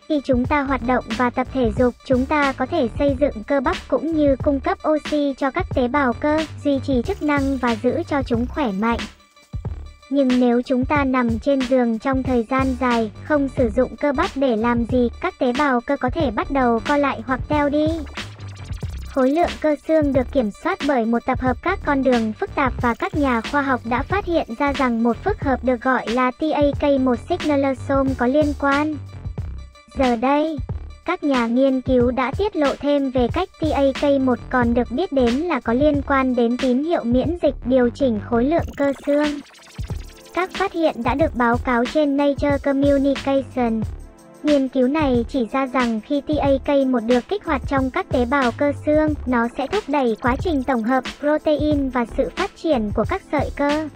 Khi chúng ta hoạt động và tập thể dục, chúng ta có thể xây dựng cơ bắp cũng như cung cấp oxy cho các tế bào cơ, duy trì chức năng và giữ cho chúng khỏe mạnh. Nhưng nếu chúng ta nằm trên giường trong thời gian dài, không sử dụng cơ bắp để làm gì, các tế bào cơ có thể bắt đầu co lại hoặc teo đi. Khối lượng cơ xương được kiểm soát bởi một tập hợp các con đường phức tạp và các nhà khoa học đã phát hiện ra rằng một phức hợp được gọi là TAK1 signalosome có liên quan. Giờ đây, các nhà nghiên cứu đã tiết lộ thêm về cách TAK1 còn được biết đến là có liên quan đến tín hiệu miễn dịch điều chỉnh khối lượng cơ xương. Các phát hiện đã được báo cáo trên Nature Communication. Nghiên cứu này chỉ ra rằng khi TAK1 được kích hoạt trong các tế bào cơ xương, nó sẽ thúc đẩy quá trình tổng hợp protein và sự phát triển của các sợi cơ.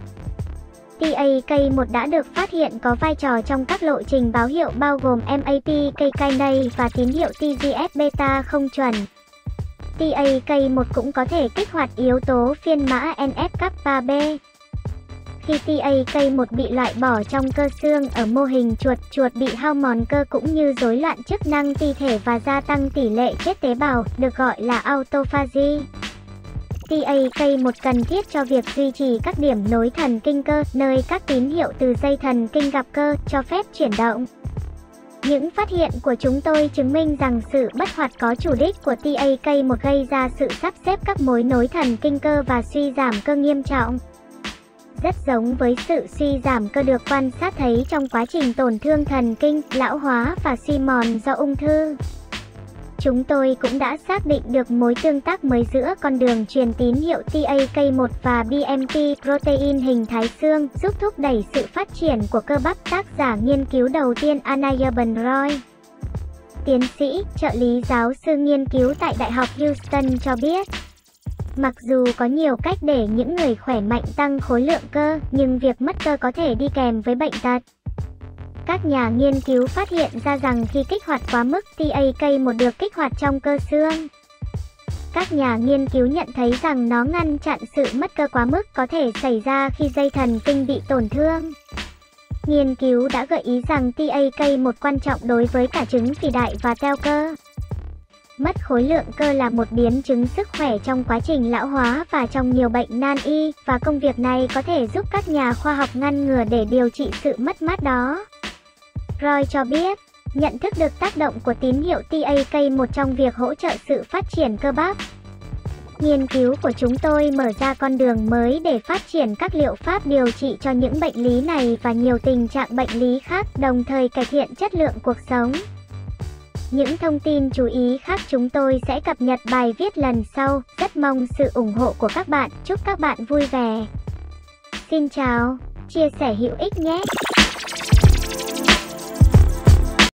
TAK1 đã được phát hiện có vai trò trong các lộ trình báo hiệu bao gồm MAPK kinase và tín hiệu TGF-beta không chuẩn. TAK1 cũng có thể kích hoạt yếu tố phiên mã NF-kappa B. Khi TAK1 bị loại bỏ trong cơ xương ở mô hình chuột bị hao mòn cơ cũng như rối loạn chức năng ti thể và gia tăng tỷ lệ chết tế bào, được gọi là autophagy. TAK1 cần thiết cho việc duy trì các điểm nối thần kinh cơ, nơi các tín hiệu từ dây thần kinh gặp cơ, cho phép chuyển động. Những phát hiện của chúng tôi chứng minh rằng sự bất hoạt có chủ đích của TAK1 gây ra sự sắp xếp các mối nối thần kinh cơ và suy giảm cơ nghiêm trọng. Rất giống với sự suy giảm cơ được quan sát thấy trong quá trình tổn thương thần kinh, lão hóa và suy mòn do ung thư. Chúng tôi cũng đã xác định được mối tương tác mới giữa con đường truyền tín hiệu TAK1 và BMP protein hình thái xương, giúp thúc đẩy sự phát triển của cơ bắp. Tác giả nghiên cứu đầu tiên Anaya Roy, tiến sĩ, trợ lý giáo sư nghiên cứu tại Đại học Houston cho biết, mặc dù có nhiều cách để những người khỏe mạnh tăng khối lượng cơ, nhưng việc mất cơ có thể đi kèm với bệnh tật. Các nhà nghiên cứu phát hiện ra rằng khi kích hoạt quá mức, TAK1 được kích hoạt trong cơ xương. Các nhà nghiên cứu nhận thấy rằng nó ngăn chặn sự mất cơ quá mức có thể xảy ra khi dây thần kinh bị tổn thương. Nghiên cứu đã gợi ý rằng TAK1 quan trọng đối với cả chứng phì đại và teo cơ. Mất khối lượng cơ là một biến chứng sức khỏe trong quá trình lão hóa và trong nhiều bệnh nan y, và công việc này có thể giúp các nhà khoa học ngăn ngừa để điều trị sự mất mát đó. Roy cho biết, nhận thức được tác động của tín hiệu TAK1 trong việc hỗ trợ sự phát triển cơ bắp. Nghiên cứu của chúng tôi mở ra con đường mới để phát triển các liệu pháp điều trị cho những bệnh lý này và nhiều tình trạng bệnh lý khác, đồng thời cải thiện chất lượng cuộc sống. Những thông tin chú ý khác chúng tôi sẽ cập nhật bài viết lần sau. Rất mong sự ủng hộ của các bạn. Chúc các bạn vui vẻ. Xin chào, chia sẻ hữu ích nhé.